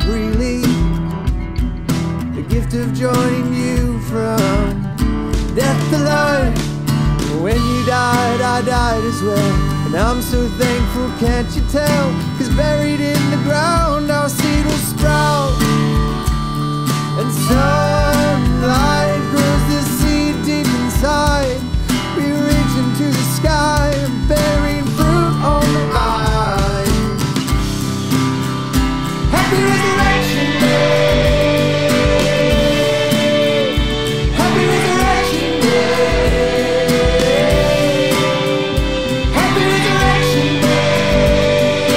freely the gift of joining you from death to life. When you died, I died as well, and I'm so thankful, can't you tell? 'Cause buried in the ground our seed will sprout, and sunlight grows the seed deep inside. We reach into the sky, bearing fruit on the vine. Happy Resurrection Day! Happy Resurrection Day! Happy Resurrection Day!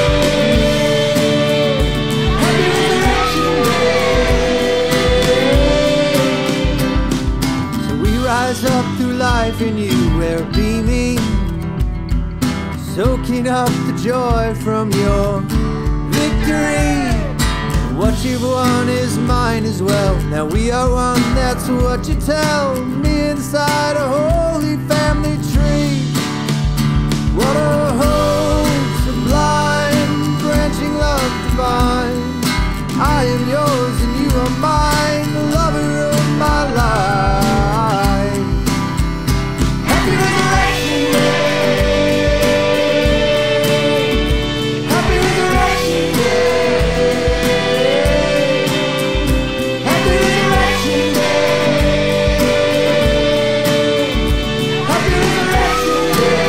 Happy Resurrection Day! So we rise up through life in you, we're beaming, soaking up the joy from your victory. What you've won is mine as well. Now we are one, that's what you tell me inside a holy family tree. What a hope sublime, branching love divine. I am yours and you are mine, the lover of my life. Happy Resurrection Day! Happy Resurrection Day! Happy Resurrection Day! Happy Resurrection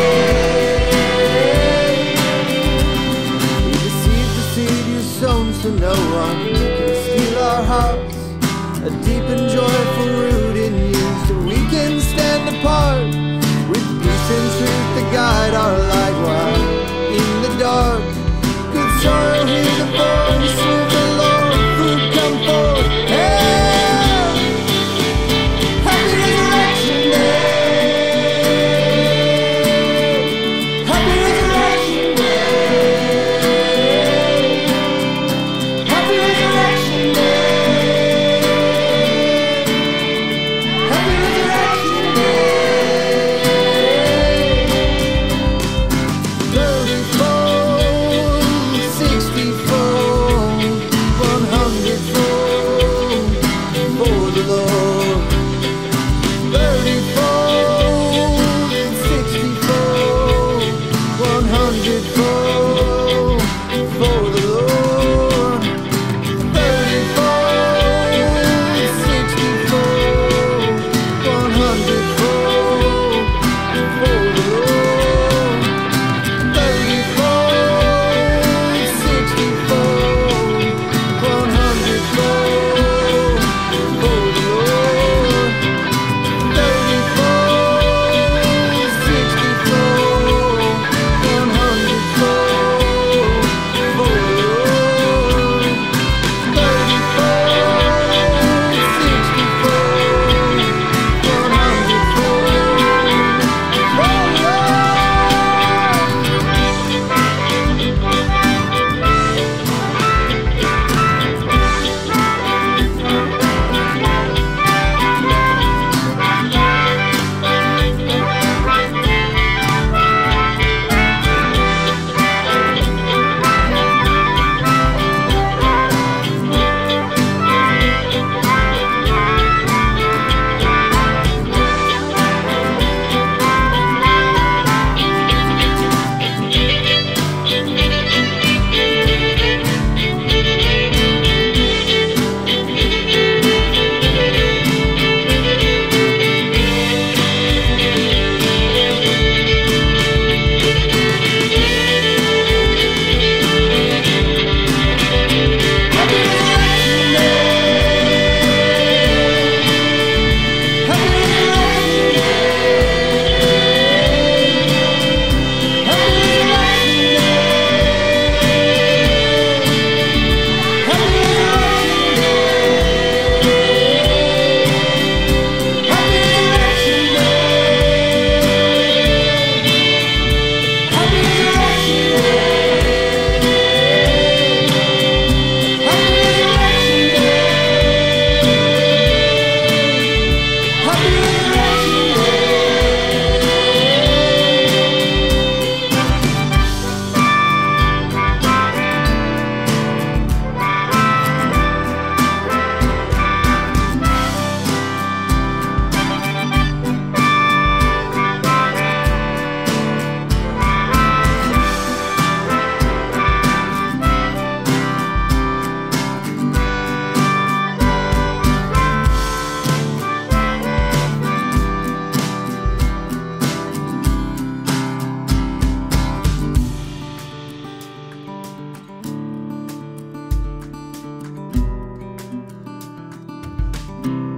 Day! We receive the seed you sown, so no one can steal our hearts. A deep and joyful root in you, so we can stand apart with peace and truth to guide our light while in the dark. Good soil, hear the voice of the Lord, fruit come forth. Hey! Happy Resurrection Day! Happy Resurrection Day! Happy Resurrection Day! Happy Resurrection Day! you.